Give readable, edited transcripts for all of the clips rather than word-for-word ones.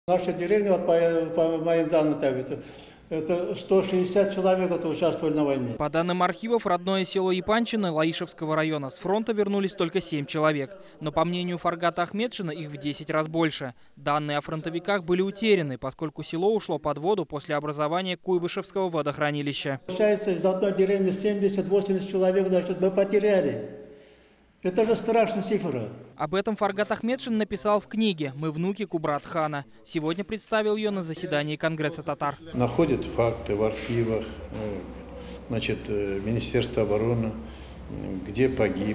Наша деревня, вот по моим данным, это 160 человек участвовали на войне. По данным архивов, родное село Ипанчино Лаишевского района с фронта вернулись только 7 человек. Но по мнению Фаргата Ахметшина, их в 10 раз больше. Данные о фронтовиках были утеряны, поскольку село ушло под воду после образования Куйбышевского водохранилища. Получается, из одной деревни 70-80 человек, значит, мы потеряли. Это же страшная цифра. Об этом Фаргат Ахметшин написал в книге «Мы внуки Кубрат-хана». Сегодня представил ее на заседании Конгресса татар. Находят факты в архивах, значит, Министерства обороны, где погиб,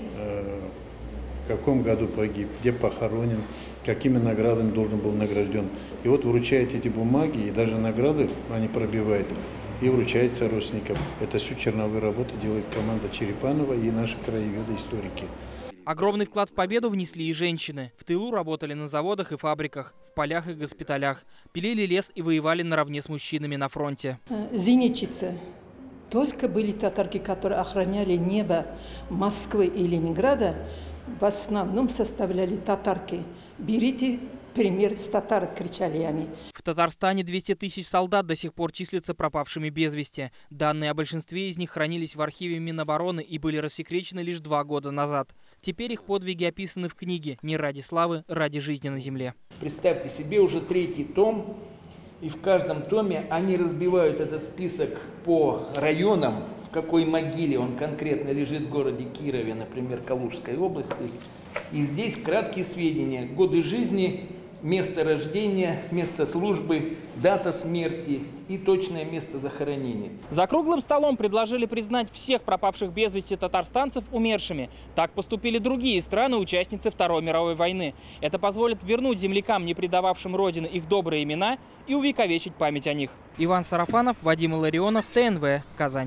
в каком году погиб, где похоронен, какими наградами должен был награжден. И вот вручают эти бумаги, и даже награды они пробивают, и вручаются родственникам. Это всю черновую работу делает команда Черепанова и наши краеведы-историки. Огромный вклад в победу внесли и женщины. В тылу работали на заводах и фабриках, в полях и госпиталях. Пилили лес и воевали наравне с мужчинами на фронте. Зенитчицы. Только были татарки, которые охраняли небо Москвы и Ленинграда, в основном составляли татарки. Берите пример с татар, кричали они. В Татарстане 200 тысяч солдат до сих пор числятся пропавшими без вести. Данные о большинстве из них хранились в архиве Минобороны и были рассекречены лишь 2 года назад. Теперь их подвиги описаны в книге «Не ради славы, ради жизни на земле». Представьте себе, уже 3-й том, и в каждом томе они разбивают этот список по районам, в какой могиле он конкретно лежит в городе Кирове, например, Калужской области. И здесь краткие сведения: годы жизни, место рождения, место службы, дата смерти и точное место захоронения. За круглым столом предложили признать всех пропавших без вести татарстанцев умершими. Так поступили другие страны-участницы Второй мировой войны. Это позволит вернуть землякам, не предававшим родины, их добрые имена и увековечить память о них. Иван Сарафанов, Вадим Илларионов, ТНВ, Казань.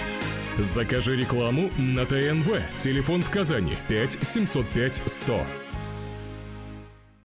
Закажи рекламу на ТНВ. Телефон в Казани 5 705 100.